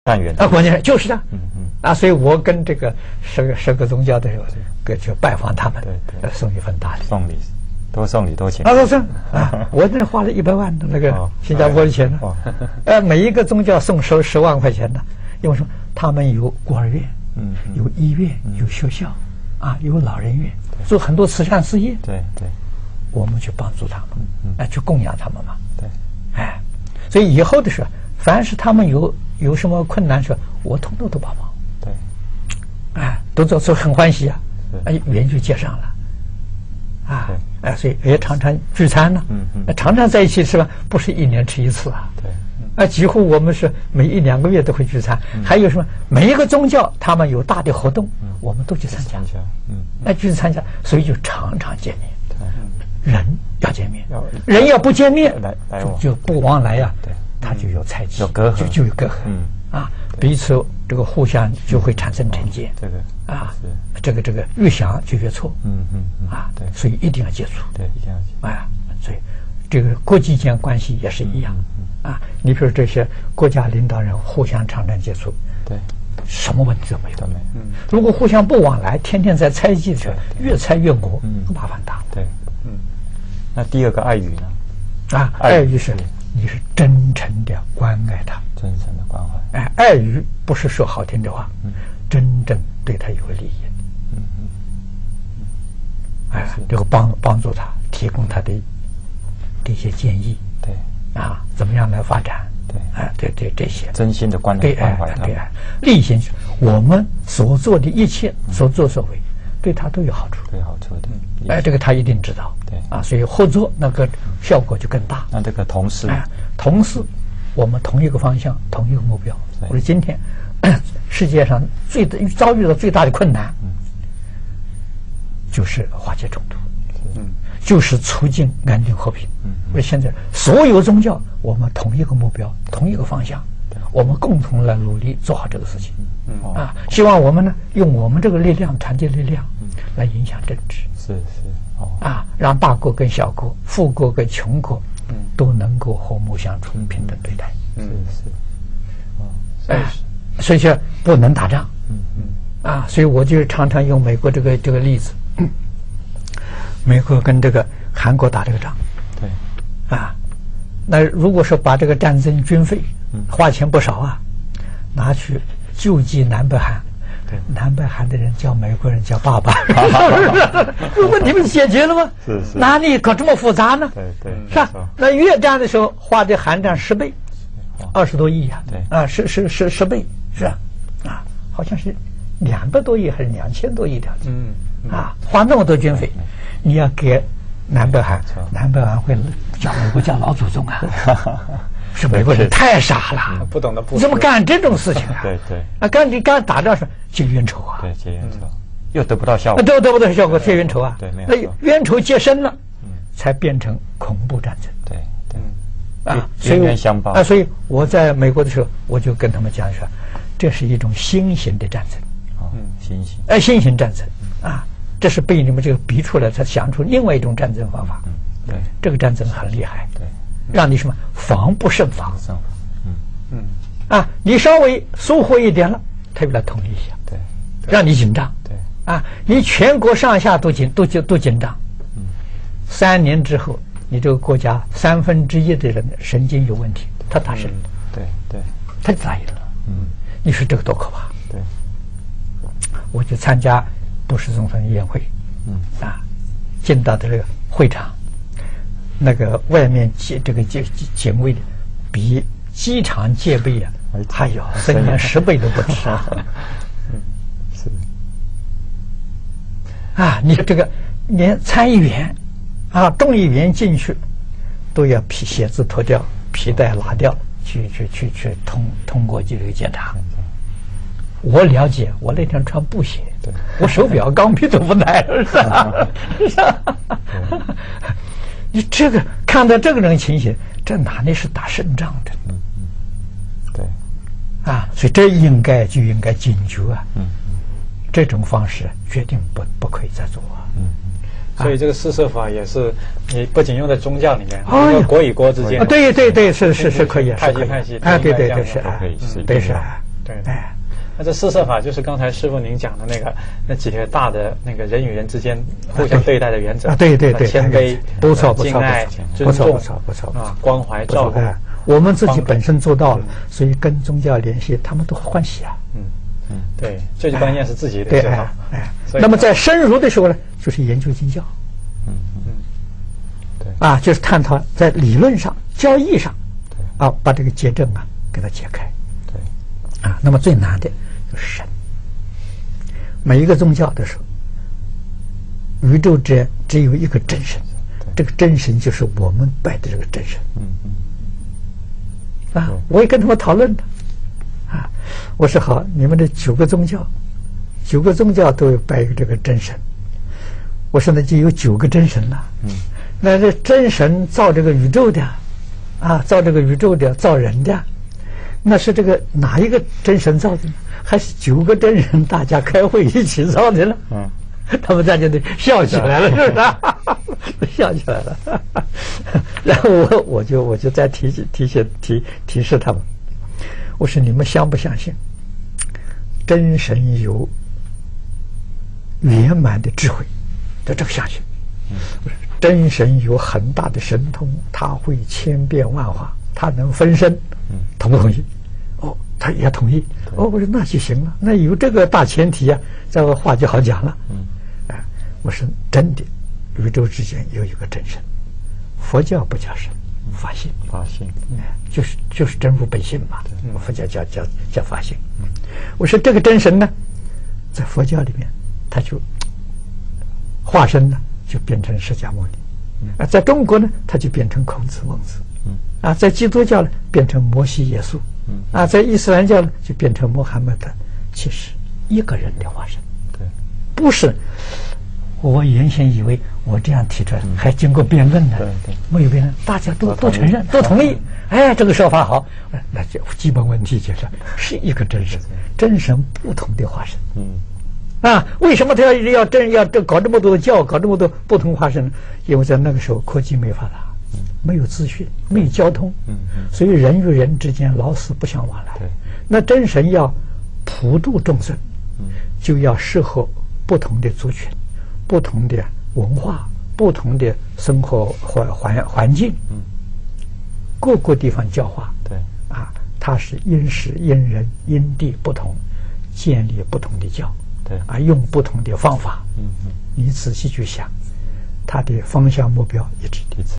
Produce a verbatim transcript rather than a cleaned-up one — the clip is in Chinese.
单元啊，关键是就是这样。 嗯嗯啊，所以我跟这个十个十个宗教的时候，个去拜访他们， 对对， 送一份大礼， 送礼，多送礼多请。 啊，送啊，我这花了一百万的那个新加坡的钱呢，呃，每一个宗教送十十万块钱呢，因为说他们有孤儿院，嗯，有医院，有学校，啊，有老人院，做很多慈善事业， 对对， 我们去帮助他们，哎，去供养他们嘛， 对， 哎，所以以后的时候，凡是他们有有什么困难时候，我统统都帮忙。 对， 哎，都做出很欢喜啊，哎，缘就接上了，啊，哎，所以也常常聚餐呢，嗯嗯，常常在一起吃饭，不是一年吃一次啊， 对， 啊，几乎我们是每一两个月都会聚餐，还有什么每一个宗教他们有大的活动，我们都去参加，嗯，那去参加，所以就常常见面，人要见面，人要不见面，就不往来呀，对，他就有猜忌， 有隔阂， 就就有隔阂，嗯。啊，彼此这个互相就会产生成见， 这个啊，这个这个越想就越错， 嗯嗯啊，对，所以一定要接触， 对，一定要接触， 啊，所以这个国际间关系也是一样，啊，你比如这些国家领导人互相常常接触， 对， 什么问题都没有， 都没有， 嗯，如果互相不往来，天天在猜忌着，越猜越磨，嗯，麻烦大了， 对，嗯，那第二个爱语呢？ 啊，爱语是你是真诚的关爱他。 真诚的关怀， 哎，爱语不是说好听的话，嗯，真正对他有利益，嗯嗯，哎，这个帮帮助他，提供他的这些建议， 对， 啊，怎么样来发展， 对， 哎，对对这些， 真心的关对关怀他， 对，力行我们所做的一切，所作所为，对他都有好处， 都有好处的， 哎，这个他一定知道， 对， 啊，所以合作那个效果就更大。 那这个同事， 哎，同事。我们同一个方向，同一个目标。我说今天世界上最遭遇到最大的困难，嗯，就是化解冲突，嗯，就是促进安定和平。嗯，而现在所有宗教，我们同一个目标，同一个方向，我们共同来努力做好这个事情。嗯啊，希望我们呢用我们这个力量，团结力量，来影响政治。 是是哦啊，让大国跟小国、富国跟穷国。都能够和睦相处，平等对待。 是是，哦， 哎，所以说不能打仗。嗯嗯，啊，所以我就常常用美国这个这个例子，美国跟这个韩国打这个仗。 对。 啊，那如果说把这个战争军费花钱不少啊，拿去救济南北韩。南北韩的人叫美国人叫爸爸，问题不是解决了吗？ 是是， 哪里搞这么复杂呢？ 对对， 是吧？那越战的时候花的韩战十倍，二十多亿呀， 对啊，十十十十倍是吧？啊，好像是两百多亿还是两千多亿的，嗯啊，花那么多军费，你要给南北韩，南北韩会叫美国叫老祖宗啊。是美国人太傻了， 不懂得不， 你怎么干这种事情啊？ 对对， 啊，干你干打仗是结冤仇啊， 对结冤仇，又得不到效果， 得得不到效果，结冤仇啊， 对，没有， 那冤仇结深了，才变成恐怖战争， 对对，啊，冤冤相报啊，所以我在美国的时候，我就跟他们讲说，这是一种新型的战争， 嗯，新型， 哎，新型战争啊，这是被你们这个逼出来，才想出另外一种战争方法， 对， 这个战争很厉害， 对。 让你什么防不胜防， 嗯嗯，啊，你稍微疏忽一点了，他又来捅你一下， 对， 让你紧张， 对， 啊，你全国上下都紧都紧都紧张，嗯，三年之后，你这个国家三分之一的人神经有问题，他打胜， 对对， 他就打赢了，嗯，你说这个多可怕？ 对， 我就参加布什总统宴会，嗯啊，进到的这个会场。那个外面戒这个戒警卫的，比机场戒备啊，还有增加十倍都不止啊！ 是啊，你这个连参议员啊、众议员进去都要皮鞋子脱掉、皮带拿掉，去去去去通通过这个检查。我了解，我那天穿布鞋，我手表、钢皮都不带，是吧？是吧？你这个看到这个人情形，这哪里是打胜仗的？ 嗯嗯，对， 啊，所以这应该就应该警觉啊。 嗯， 这种方式决定不不可以再做啊。 嗯， 所以这个四摄法也是，你不仅用在宗教里面，用国与国之间。 对对对，是是是可以， 派系派系， 啊，对对对是， 可以是， 对是， 对， 哎， 那这四摄法就是刚才师傅您讲的那个那几个大的那个人与人之间互相对待的原则啊，对对对， 谦卑、 不错不错敬爱、 不错尊重不错不错啊，关怀照顾。 我们自己本身做到了，所以跟宗教联系，他们都欢喜啊。 嗯嗯，对，最关键是自己得对做到。 哎，那么在深入的时候呢，就是研究经教。 嗯嗯，对啊，就是探讨在理论上、教义上，啊，把这个结症啊给它解开。 对， 啊，那么最难的就是神。每一个宗教的时候，宇宙之间只有一个真神，这个真神就是我们拜的这个真神。 嗯嗯。 啊，我也跟他们讨论的，啊，我说好，你们这九个宗教，九个宗教都有拜一个这个真神，我说那就有九个真神了。 嗯， 那这真神造这个宇宙的，啊，造这个宇宙的，造人的，那是这个哪一个真神造的呢？还是九个真人大家开会一起造的呢？ 嗯。 他们大家都笑起来了，是不是？笑起来了。然后我我就我就再提醒提醒提提示他们，我说你们相不相信，真神有圆满的智慧？这这个相信。真神有很大的神通，他会千变万化，他能分身，同不同意？哦，他也同意。哦，我说那就行了，那有这个大前提啊，这个话就好讲了。嗯。我说真的，宇宙之间有一个真神，佛教不叫神，法性， 法性， 就是就是真如本性嘛。佛教叫叫叫法性。我说这个真神呢，在佛教里面，他就化身呢，就变成释迦牟尼；啊，在中国呢，他就变成孔子、孟子；啊，在基督教呢，变成摩西、耶稣；啊，在伊斯兰教呢，就变成穆罕默德。其实一个人的化身， 对， 不是。我原先以为我这样提出来，还经过辩论呢，没有辩论，大家都都承认，都同意。哎，这个说法好，那就基本问题解决，是一个真神，真神不同的化身。嗯，啊，为什么他要要真要搞这么多的教，搞这么多不同化身呢？因为在那个时候科技没发达，没有资讯，没有交通，所以人与人之间老死不相往来。那真神要普度众生，就要适合不同的族群。不同的文化，不同的生活环环环境，嗯，各个地方教化， 对， 啊，它是因时因人因地不同，建立不同的教， 对， 啊，用不同的方法， 嗯嗯， 你仔细去想，它的方向目标一致。 一致。